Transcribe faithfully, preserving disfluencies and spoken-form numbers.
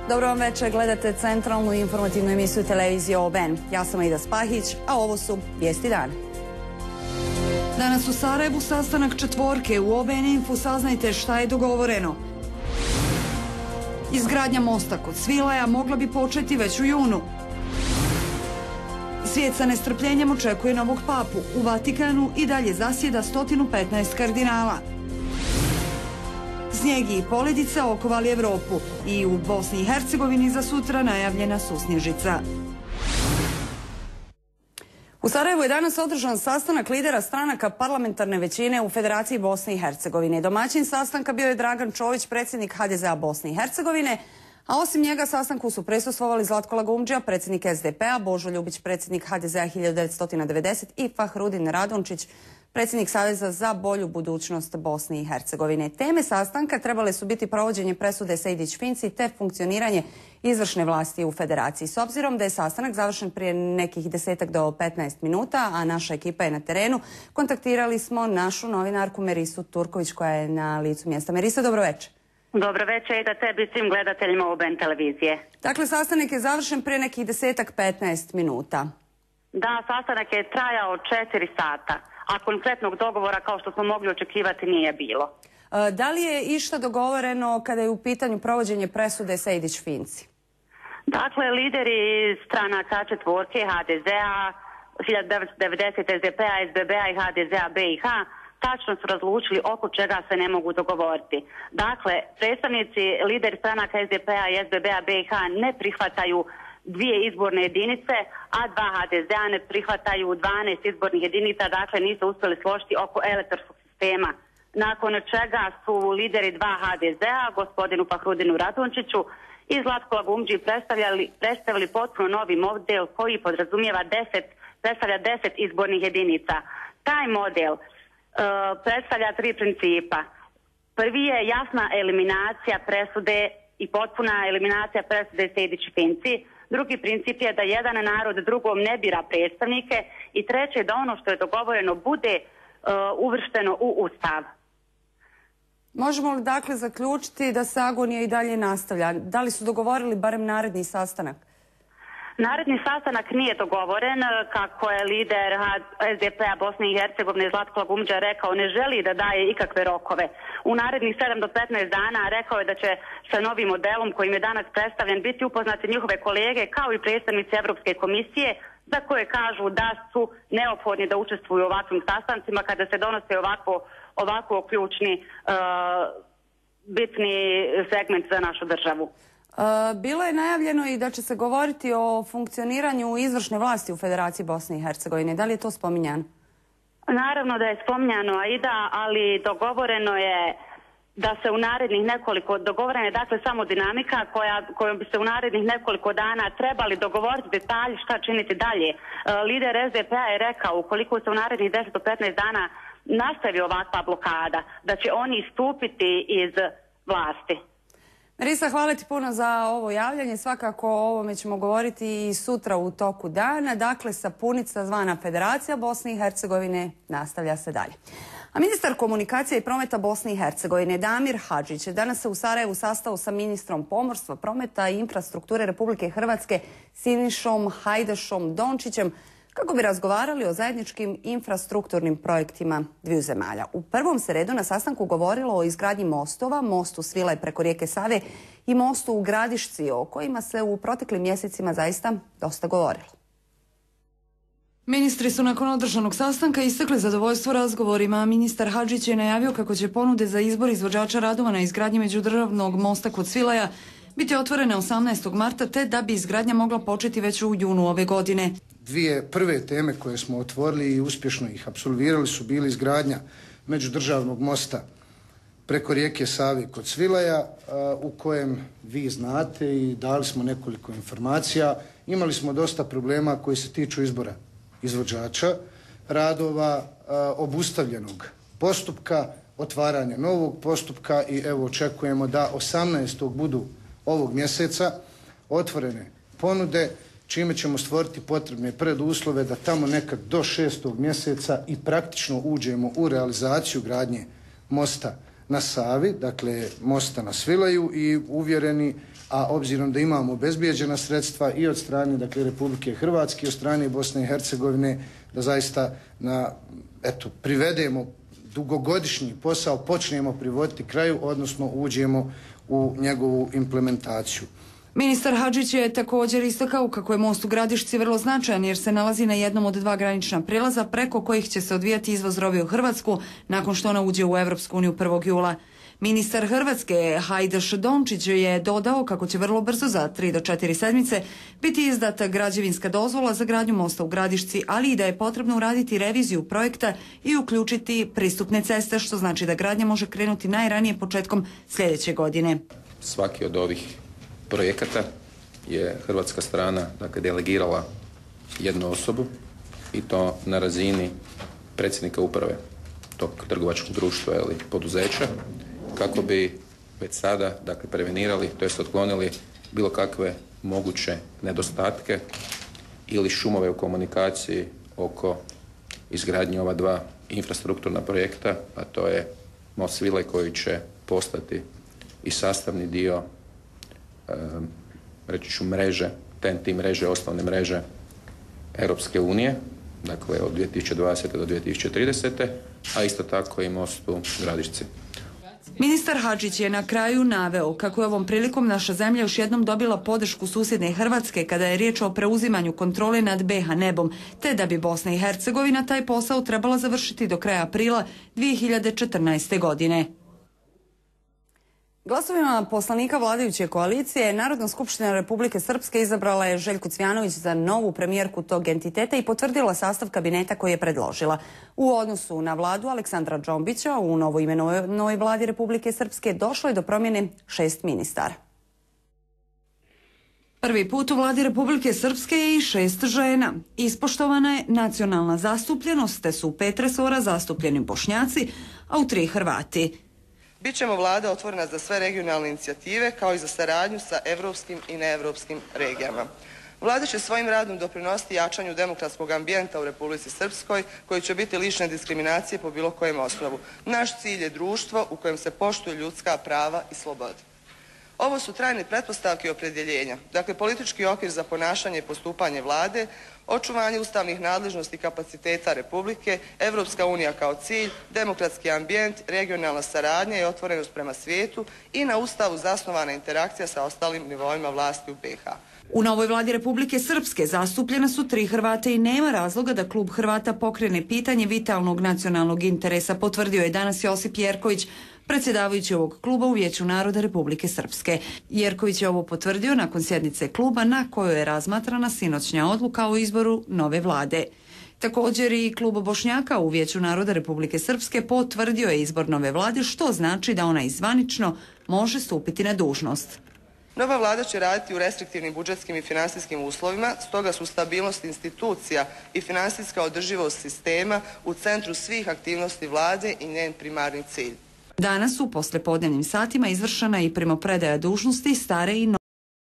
Dobro vam večer, gledate centralnu informativnu emisiju televizije O B N. Ja sam Aida Spahić, a ovo su vijesti dana. Danas u Sarajevu sastanak četvorke. U O B N Info saznajte šta je dogovoreno. Izgradnja mosta kod Svilaja mogla bi početi već u junu. Svijet sa nestrpljenjem očekuje novog papu. U Vatikanu i dalje zasjeda sto petnaest kardinala. Snijeg i poledice okovali Evropu i u Bosni i Hercegovini za sutra najavljena susnježica. U Sarajevu je danas održan sastanak lidera stranaka parlamentarne većine u Federaciji Bosne i Hercegovine. Domaćin sastanka bio je Dragan Čović, predsjednik H D Z A Bosne i Hercegovine, a osim njega sastanku su prisustvovali Zlatko Lagumdžija, predsjednik S D P-a, Božo Ljubić, predsjednik H D Z A hiljadu devetsto devedeset i Fahrudin Radončić, predsjednik Saveza za bolju budućnost Bosne i Hercegovine. Teme sastanka trebale su biti provođenje presude Sejdić-Finci te funkcioniranje izvršne vlasti u Federaciji. S obzirom da je sastanak završen prije nekih desetak do petnaest minuta, a naša ekipa je na terenu, kontaktirali smo našu novinarku Merisu Turković koja je na licu mjesta. Merisa, dobro večer. Dobro večer i da tebi i svim gledateljima O B N televizije. Dakle, sastanak je završen prije nekih desetak petnaest minuta. Da, sastanak je trajao četiri sata, a konkretnog dogovora, kao što smo mogli očekivati, nije bilo. E, da li je išta dogovoreno kada je u pitanju provođenje presude Sejdić-Finci? Dakle, lideri stranaka četvorke H D Z A, hiljadu devetsto devedeset S D P-a, S B B-a i H D Z A B i H tačno su razlučili oko čega se ne mogu dogovoriti. Dakle, predstavnici lideri stranaka S D P-a i S B B-a B i H ne prihvataju dvije izborne jedinice, a dva H D Z A ne prihvataju dvanaest izbornih jedinica, dakle nisu uspjeli složiti oko elektorskog sistema. Nakon čega su lideri dva H D Z A, gospodinu Fahrudinu Radončiću i Zlatko Lagumdži predstavili potpuno novi model koji podrazumijeva deset, predstavlja deset izbornih jedinica. Taj model uh, predstavlja tri principa. Prvi je jasna eliminacija presude i potpuna eliminacija presude Sejdić-Finci. Drugi princip je da jedan narod drugom ne bira predstavnike i treće da ono što je dogovoreno bude uh, uvršteno u Ustav. Možemo li dakle zaključiti da se agonija i dalje nastavlja? Da li su dogovorili barem naredni sastanak? Naredni sastanak nije dogovoren, kako je lider S D P-a Bosne i Hercegovine Zlatko Lagumdžija rekao, ne želi da daje ikakve rokove. U narednih sedam do petnaest dana rekao je da će sa novim modelom kojim je danas predstavljen biti upoznati njihove kolege kao i predstavnici Evropske komisije, za koje kažu da su neophodni da učestvuju u ovakvim sastancima kada se donose ovako, ovako ključni uh, bitni segment za našu državu. Bilo je najavljeno i da će se govoriti o funkcioniranju izvršne vlasti u Federaciji Bosne i Hercegovine. Da li je to spominjano? Naravno da je spominjano, Aida, ali dogovoreno je da se u narednih nekoliko, dogovorena je dakle samo dinamika koja, kojom bi se u narednih nekoliko dana trebali dogovoriti detalji šta činiti dalje. Lider S D P-a je rekao, ukoliko se u narednih deset do petnaest dana nastavi ovakva blokada, da će oni istupiti iz vlasti. Merisa, hvala ti puno za ovo javljanje. Svakako o ovome ćemo govoriti i sutra u toku dana. Dakle, sapunica zvana Federacija Bosne i Hercegovine nastavlja se dalje. A ministar komunikacije i prometa Bosne i Hercegovine Damir Hadžić je danas se u Sarajevu sastao sa ministrom pomorstva, prometa i infrastrukture Republike Hrvatske Sinišom Hajdašom Dončićem kako bi razgovarali o zajedničkim infrastrukturnim projektima dviju zemalja. U prvom se redu na sastanku govorilo o izgradnji mostova, mostu Svilaj preko rijeke Save i mostu u Gradišci, o kojima se u proteklim mjesecima zaista dosta govorilo. Ministri su nakon održanog sastanka istakli zadovoljstvo razgovorima, a ministar Hadžić je najavio kako će ponude za izbor izvođača radova na izgradnji međudržavnog mosta kod Svilaja biti otvorene osamnaestog marta, te da bi izgradnja mogla početi već u junu ove godine. Dvije prve teme koje smo otvorili i uspješno ih apsolvirali su bili izgradnja međudržavnog mosta preko rijeke Save kod Svilaja, u kojem vi znate i dali smo nekoliko informacija. Imali smo dosta problema koji se tiču izbora izvođača radova, obustavljenog postupka, otvaranja novog postupka i evo očekujemo da osamnaestog budu ovog mjeseca otvorene ponude, čime ćemo stvoriti potrebne preduslove da tamo nekad do šestog mjeseca i praktično uđemo u realizaciju gradnje mosta na Savi, dakle mosta na Svilaju, i uvjereni, a obzirom da imamo obezbijeđena sredstva i od strane dakle Republike Hrvatske i od strane Bosne i Hercegovine, da zaista na, eto, privedemo dugogodišnji posao, počnemo privoditi kraju, odnosno uđemo u njegovu implementaciju. Ministar Hadžić je također istakao kako je most u Gradišci vrlo značajan jer se nalazi na jednom od dva granična prijelaza preko kojih će se odvijati izvoz robe u Hrvatsku nakon što ona uđe u Europsku uniju prvog jula. Ministar Hrvatske Hajdaš Dončić je dodao kako će vrlo brzo, za tri do četiri sedmice, biti izdata građevinska dozvola za gradnju mosta u Gradišci, ali i da je potrebno uraditi reviziju projekta i uključiti pristupne ceste, što znači da gradnja može krenuti najranije početkom sljedeće godine. Svaki od ovih projekata je hrvatska strana dakle, delegirala jednu osobu i to na razini predsjednika uprave tog trgovačkog društva ili poduzeća, kako bi već sada dakle, prevenirali, to jest otklonili bilo kakve moguće nedostatke ili šumove u komunikaciji oko izgradnje ova dva infrastrukturna projekta, a to je most Svilaj koji će postati i sastavni dio Um, reći ću mreže, T N T mreže, osnovne mreže Europske unije, dakle od dvije tisuće dvadesete do dvije tisuće tridesete, a isto tako i most u Gradišci. Ministar Hadžić je na kraju naveo kako je ovom prilikom naša zemlja još jednom dobila podršku susjedne Hrvatske kada je riječ o preuzimanju kontrole nad B iH nebom, te da bi Bosna i Hercegovina taj posao trebala završiti do kraja aprila dvije hiljade četrnaeste. godine. Glasovima poslanika vladajuće koalicije, Narodna skupština Republike Srpske izabrala je Željku Cvjanović za novu premijerku tog entiteta i potvrdila sastav kabineta koji je predložila. U odnosu na vladu Aleksandra Džombića u novoimenovanoj vladi Republike Srpske došlo je do promjene šest ministara. Prvi put u vladi Republike Srpske je i šest žena. Ispoštovana je nacionalna zastupljenost, te su u pet resora zastupljeni Bošnjaci, a u tri Hrvati. Bićemo vlada otvorena za sve regionalne inicijative kao i za saradnju sa evropskim i neevropskim regijama. Vlada će svojim radom doprinositi jačanju demokratskog ambijenta u Republici Srpskoj koji će biti lišene diskriminacije po bilo kojem osnovu. Naš cilj je društvo u kojem se poštuju ljudska prava i slobode. Ovo su trajne pretpostavke opredjeljenja, dakle politički okvir za ponašanje i postupanje vlade, očuvanje ustavnih nadležnosti i kapaciteta Republike, Evropska unija kao cilj, demokratski ambijent, regionalna saradnja i otvorenost prema svijetu i na ustavu zasnovana interakcija sa ostalim nivoima vlasti u B iH. U novoj vladi Republike Srpske zastupljena su tri Hrvata i nema razloga da klub Hrvata pokrene pitanje vitalnog nacionalnog interesa, potvrdio je danas Josip Jerković, predsjedavajući ovog kluba u Vijeću naroda Republike Srpske. Jerković je ovo potvrdio nakon sjednice kluba na kojoj je razmatrana sinoćnja odluka o izboru nove vlade. Također i klub Bošnjaka u Vijeću naroda Republike Srpske potvrdio je izbor nove vlade, što znači da ona izvanično može stupiti na dužnost. Nova vlada će raditi u restriktivnim budžetskim i finansijskim uslovima, stoga su stabilnost institucija i finansijska održivost sistema u centru svih aktivnosti vlade i njen primarni cilj. Danas u poslijepodnevnim satima izvršena i primopredaja dužnosti stare i nove